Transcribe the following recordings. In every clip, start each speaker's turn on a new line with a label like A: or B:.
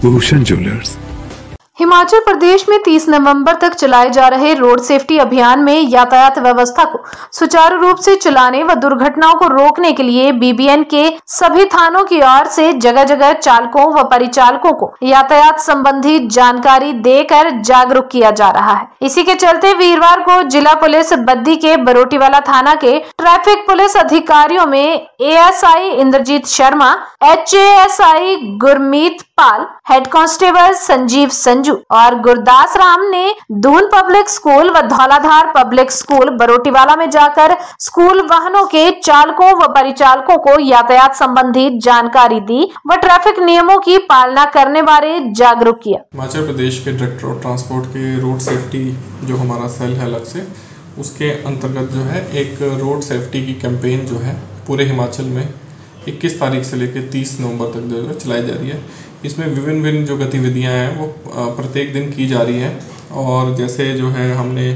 A: Bhushan jewellers.
B: Himachal Pradesh में 30 नवंबर तक चलाए जा रहे रोड सेफ्टी अभियान में यातायात व्यवस्था को सुचारू रूप से चलाने व दुर्घटनाओं को रोकने के लिए बीबीएन के सभी थानों की ओर से जगह जगह चालकों व परिचालकों को यातायात संबंधी जानकारी देकर जागरूक किया जा रहा है। इसी के चलते वीरवार को जिला पुलिस बद्दी के बरोटीवाला थाना के ट्रैफिक पुलिस अधिकारियों में ASI Indrajit Sharma, HASI Gurmeet Pal, head constable Sanjeev Sanju और गुरदास राम ने दून पब्लिक स्कूल व धौलाधार पब्लिक स्कूल बरोटीवाला में जाकर स्कूल वाहनों के चालकों व परिचालकों को यातायात संबंधी जानकारी दी व ट्रैफिक नियमों की पालना करने बारे जागरूक किया।
C: हिमाचल प्रदेश के डायरेक्टर ऑफ ट्रांसपोर्ट के रोड सेफ्टी जो हमारा सेल है अलग से, उसके अंतर्गत जो है एक रोड सेफ्टी की कैंपेन जो है पूरे हिमाचल में 21 तारीख से लेकर 30 नवंबर तक जो है चलाई जा रही है। इसमें विभिन्न जो गतिविधियां हैं वो प्रत्येक दिन की जा रही हैं। और जैसे जो है हमने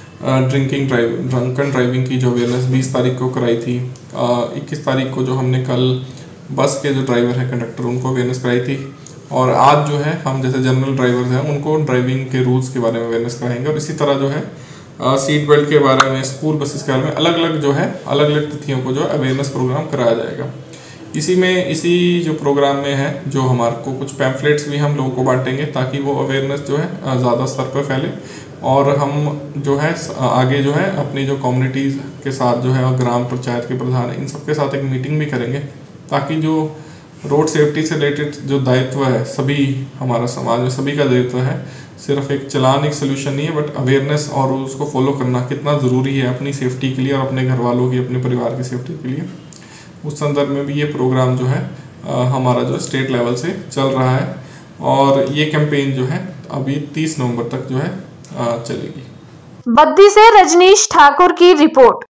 C: ड्रंकन ड्राइविंग की जो अवेयरनेस 20 तारीख को कराई थी, 21 तारीख को जो हमने कल बस के जो ड्राइवर हैं कंडक्टर उनको अवेयरनेस कराई थी, और आज जो है हम जैसे जनरल ड्राइवर्स हैं उनको ड्राइविंग के रूल्स के बारे में अवेयरनेस कराएंगे। और इसी तरह जो है सीट बेल्ट के बारे में, स्कूल बसेस के बारे में अलग अलग जो है अलग अलग तिथियों को जो अवेयरनेस प्रोग्राम कराया जाएगा। इसी जो प्रोग्राम में है जो हमारे को कुछ पैम्फलेट्स भी हम लोगों को बांटेंगे ताकि वो अवेयरनेस जो है ज़्यादा स्तर पर फैले। और हम जो है आगे जो है अपनी जो कम्युनिटीज़ के साथ जो है और ग्राम पंचायत के प्रधान इन सब के साथ एक मीटिंग भी करेंगे ताकि जो रोड सेफ्टी से रिलेटेड जो दायित्व है सभी हमारा समाज में सभी का दायित्व है। सिर्फ एक चलान एक सोल्यूशन नहीं है, बट अवेयरनेस और उसको फॉलो करना कितना ज़रूरी है अपनी सेफ्टी के लिए और अपने घर वालों की, अपने परिवार की सेफ्टी के लिए। उस संदर्भ में भी ये प्रोग्राम जो है हमारा जो स्टेट लेवल से चल रहा है। और ये कैंपेन जो है अभी 30 नवंबर तक जो है चलेगी।
B: बद्दी से रजनीश ठाकुर की रिपोर्ट।